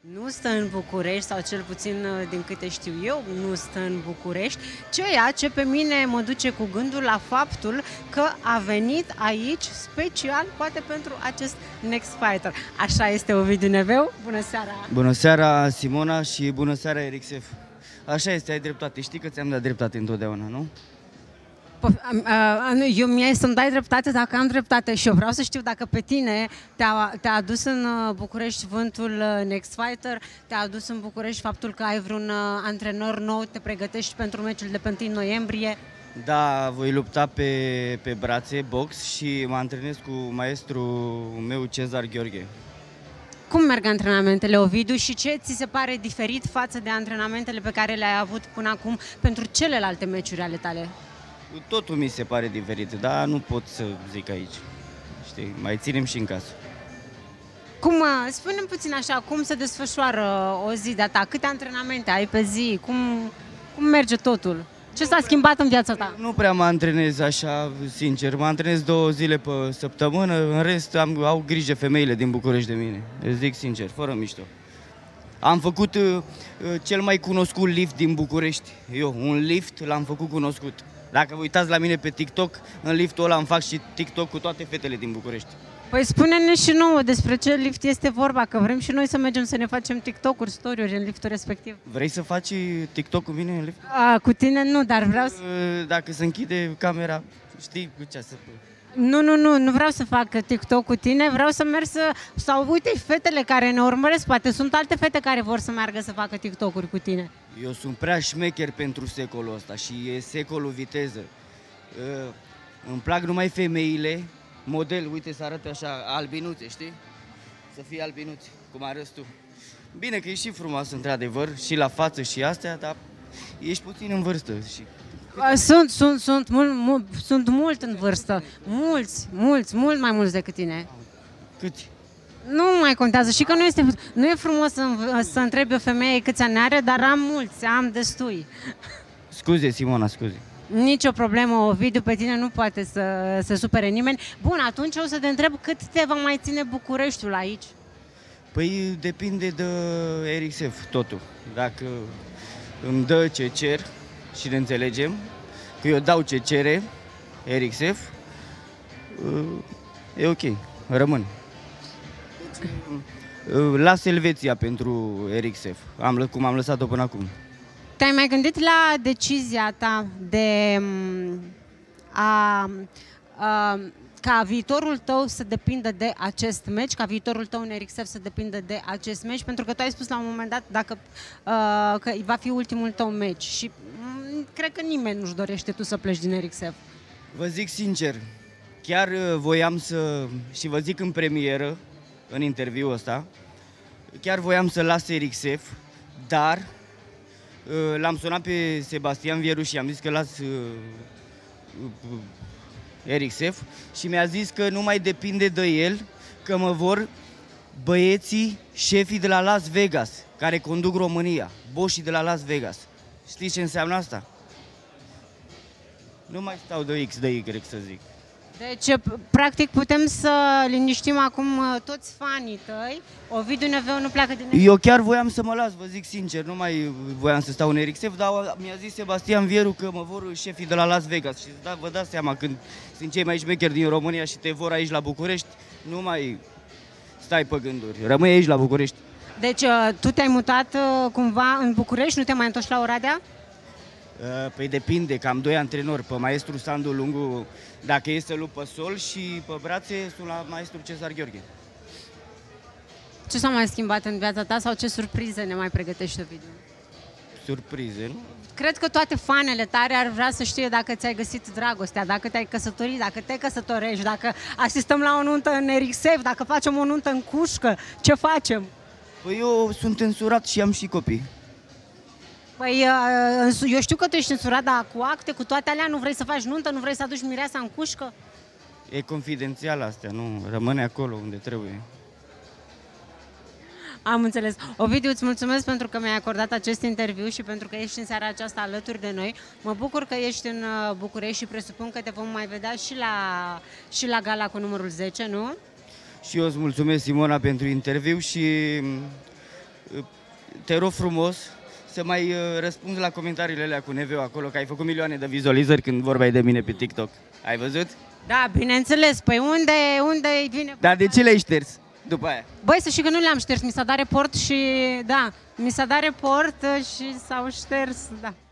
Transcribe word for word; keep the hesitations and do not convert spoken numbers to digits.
Nu stă în București, sau cel puțin din câte știu eu, nu stă în București, ceea ce pe mine mă duce cu gândul la faptul că a venit aici special, poate pentru acest Next Fighter. Așa este, Ovidiu Neveu. Bună seara! Bună seara, Simona, și bună seara, Erixef. Așa este, ai dreptate. Știi că ți-am dat dreptate întotdeauna, nu? Eu mi-ai să-mi dai dreptate dacă am dreptate și eu vreau să știu dacă pe tine te-a, te-a adus în București vântul Next Fighter, te-a adus în București faptul că ai vreun antrenor nou, te pregătești pentru meciul de pe întâi noiembrie. Da, voi lupta pe, pe brațe, box, și mă antrenez cu maestrul meu, Cezar Gheorghe. Cum merg antrenamentele, Ovidiu, și ce ți se pare diferit față de antrenamentele pe care le-ai avut până acum pentru celelalte meciuri ale tale? Totul mi se pare diferit, dar nu pot să zic aici. Știi, mai ținem și în casă. Cum, spune-mi puțin așa, cum se desfășoară o zi de-a ta? Câte antrenamente ai pe zi? Cum, cum merge totul? Ce s-a schimbat în viața ta? Nu prea mă antrenez așa, sincer. Mă antrenez două zile pe săptămână, în rest am, au grijă femeile din București de mine. Îți zic sincer, fără mișto. Am făcut uh, cel mai cunoscut lift din București. Eu, un lift l-am făcut cunoscut. Dacă vă uitați la mine pe TikTok, în liftul ăla îmi fac și TikTok cu toate fetele din București. Păi spune-ne și nouă despre ce lift este vorba, că vrem și noi să mergem să ne facem TikTok-uri, story-uri în liftul respectiv. Vrei să faci TikTok cu mine în lift? A, cu tine nu, dar vreau să... Dacă se închide camera, știi cu ce să... Nu, nu, nu, nu vreau să fac TikTok cu tine, vreau să merg să... Sau uite, fetele care ne urmăresc, poate sunt alte fete care vor să meargă să facă TikTok-uri cu tine. Eu sunt prea șmecher pentru secolul ăsta și e secolul viteză. Îmi plac numai femeile, model, uite, să arate așa, albinuțe, știi? Să fie albinuțe, cum arăți tu. Bine că ești și frumoasă, într-adevăr, și la față și astea, dar ești puțin în vârstă. Și... Sunt, sunt, sunt, mult, mult, sunt mult în vârstă. Mulți, mulți, mult mai mulți decât tine. Câți? Nu mai contează. Și că nu este, nu e frumos să, să întrebi o femeie câți ani are, dar am mulți, am destui. Scuze, Simona, scuze. Nici o problemă, Ovidiu, pe tine nu poate să se supere nimeni. Bun, atunci o să te întreb cât te va mai ține Bucureștiul aici? Păi depinde de Erixef, totul. Dacă îmi dă ce cer și ne înțelegem, că eu dau ce cere Erixef, e ok, rămân. Las Elveția pentru Erixef, am, cum am lăsat-o până acum. Te-ai mai gândit la decizia ta de a, a, ca viitorul tău să depindă de acest meci, ca viitorul tău în Erixef să depindă de acest meci, pentru că tu ai spus la un moment dat dacă, uh, că va fi ultimul tău meci și um, cred că nimeni nu-și dorește tu să pleci din Erixef. Vă zic sincer, chiar voiam să, și vă zic în premieră, în interviul ăsta, chiar voiam să las Erixef, dar uh, l-am sunat pe Sebastian Vieru și am zis că las uh, uh, Erixef și mi-a zis că nu mai depinde de el, că mă vor băieții, șefii de la Las Vegas, care conduc România, boșii de la Las Vegas. Știți ce înseamnă asta? Nu mai stau de X, de Y, să zic. Deci, practic, putem să liniștim acum toți fanii tăi. Ovidiu Neveu nu pleacă din Erixef. Eu chiar voiam să mă las, vă zic sincer, nu mai voiam să stau în Erixef, dar mi-a zis Sebastian Vieru că mă vor șefii de la Las Vegas. Și da, vă dați seama, când sunt cei mai șmecheri din România și te vor aici la București, nu mai stai pe gânduri, rămâi aici la București. Deci, tu te-ai mutat cumva în București, nu te mai întorci la Oradea? Păi depinde, că am doi antrenori, pe maestru Sandu Lungu, dacă e să lupt pe sol, și pe brațe sunt la maestru Cezar Gheorghe. Ce s-a mai schimbat în viața ta sau ce surprize ne mai pregătește Ovidiu? Surprize, nu? Cred că toate fanele tare ar vrea să știe dacă ți-ai găsit dragostea, dacă te-ai căsătorit, dacă te căsătorești, dacă asistăm la o nuntă în Erixef, dacă facem o nuntă în Cușcă, ce facem? Păi eu sunt însurat și am și copii. Păi eu știu că tu ești însurat, dar cu acte, cu toate alea, nu vrei să faci nuntă, nu vrei să aduci mireasa în Cușcă? E confidențial astea, nu? Rămâne acolo unde trebuie. Am înțeles. Ovidiu, îți mulțumesc pentru că mi-ai acordat acest interviu și pentru că ești în seara aceasta alături de noi. Mă bucur că ești în București și presupun că te vom mai vedea și la, și la gala cu numărul zece, nu? Și eu îți mulțumesc, Simona, pentru interviu și te rog frumos să mai uh, răspunzi la comentariile alea cu Neveu acolo, că ai făcut milioane de vizualizări când vorbeai de mine pe TikTok. Ai văzut? Da, bineînțeles. Păi unde, unde vine... Dar de ce le-ai șters după aia? Băi, să știi că nu le-am șters. Mi s-a dat report și... Da, mi s-a dat report și s-au șters, da.